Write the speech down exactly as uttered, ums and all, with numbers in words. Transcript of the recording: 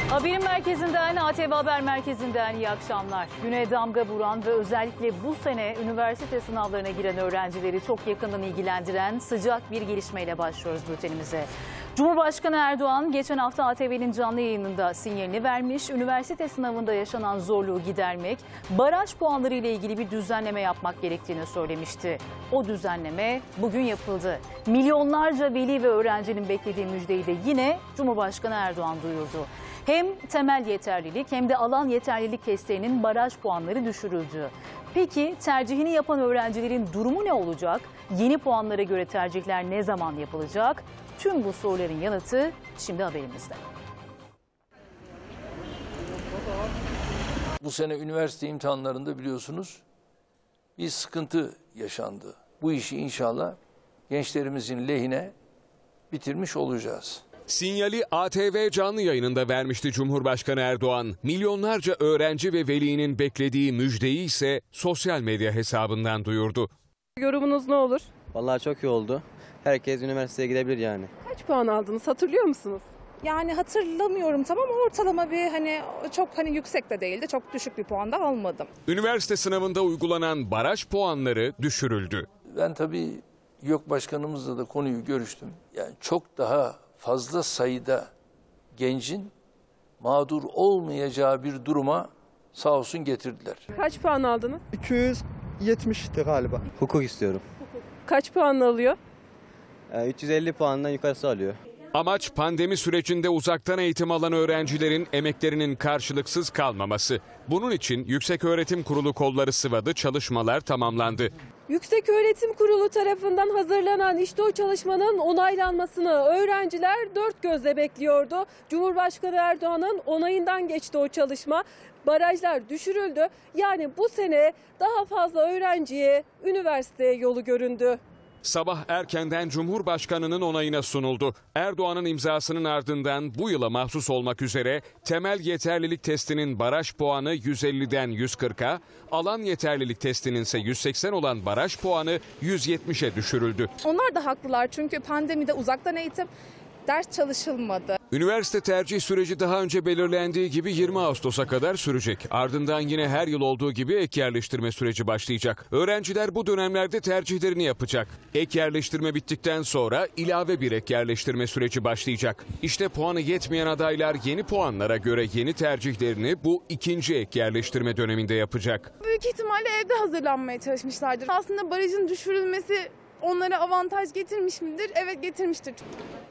Haberin merkezinden, A T V Haber Merkezi'nden iyi akşamlar. Güne damga vuran ve özellikle bu sene üniversite sınavlarına giren öğrencileri çok yakından ilgilendiren sıcak bir gelişmeyle başlıyoruz bültenimize. Cumhurbaşkanı Erdoğan geçen hafta A T V'nin canlı yayınında sinyalini vermiş, üniversite sınavında yaşanan zorluğu gidermek, baraj puanları ile ilgili bir düzenleme yapmak gerektiğini söylemişti. O düzenleme bugün yapıldı. Milyonlarca veli ve öğrencinin beklediği müjdeyi de yine Cumhurbaşkanı Erdoğan duyurdu. Hem temel yeterlilik hem de alan yeterlilik testlerinin baraj puanları düşürüldü. Peki tercihini yapan öğrencilerin durumu ne olacak? Yeni puanlara göre tercihler ne zaman yapılacak? Tüm bu soruların yanıtı şimdi haberimizde. Bu sene üniversite imtihanlarında biliyorsunuz bir sıkıntı yaşandı. Bu işi inşallah gençlerimizin lehine bitirmiş olacağız. Sinyali A T V canlı yayınında vermişti Cumhurbaşkanı Erdoğan. Milyonlarca öğrenci ve velinin beklediği müjdeyi ise sosyal medya hesabından duyurdu. Yorumunuz ne olur? Vallahi çok iyi oldu. Herkes üniversiteye gidebilir yani. Kaç puan aldınız, hatırlıyor musunuz? Yani hatırlamıyorum tamam ama ortalama bir hani çok hani yüksek de değildi. Çok düşük bir puan da almadım. Üniversite sınavında uygulanan baraj puanları düşürüldü. Ben tabii YÖK Başkanımızla da konuyu görüştüm. Yani çok daha fazla sayıda gencin mağdur olmayacağı bir duruma sağ olsun getirdiler. Kaç puan aldınız? iki yüz yetmişti galiba. Hukuk istiyorum. Kaç puan alıyor? Ee, üç yüz elli puandan yukarısı alıyor. Amaç pandemi sürecinde uzaktan eğitim alan öğrencilerin emeklerinin karşılıksız kalmaması. Bunun için Yükseköğretim Kurulu kolları sıvadı, çalışmalar tamamlandı. Yükseköğretim Kurulu tarafından hazırlanan işte o çalışmanın onaylanmasını öğrenciler dört gözle bekliyordu. Cumhurbaşkanı Erdoğan'ın onayından geçti o çalışma. Barajlar düşürüldü. Yani bu sene daha fazla öğrenciye üniversiteye yolu göründü. Sabah erkenden Cumhurbaşkanı'nın onayına sunuldu. Erdoğan'ın imzasının ardından bu yıla mahsus olmak üzere temel yeterlilik testinin baraj puanı yüz elliden yüz kırka, alan yeterlilik testinin ise yüz seksen olan baraj puanı yüz yetmişe düşürüldü. Onlar da haklılar çünkü pandemide uzaktan eğitim, ders çalışılmadı. Üniversite tercih süreci daha önce belirlendiği gibi yirmi Ağustos'a kadar sürecek. Ardından yine her yıl olduğu gibi ek yerleştirme süreci başlayacak. Öğrenciler bu dönemlerde tercihlerini yapacak. Ek yerleştirme bittikten sonra ilave bir ek yerleştirme süreci başlayacak. İşte puanı yetmeyen adaylar yeni puanlara göre yeni tercihlerini bu ikinci ek yerleştirme döneminde yapacak. Büyük ihtimalle evde hazırlanmaya çalışmışlardır. Aslında barajın düşürülmesi onlara avantaj getirmiş midir? Evet, getirmiştir.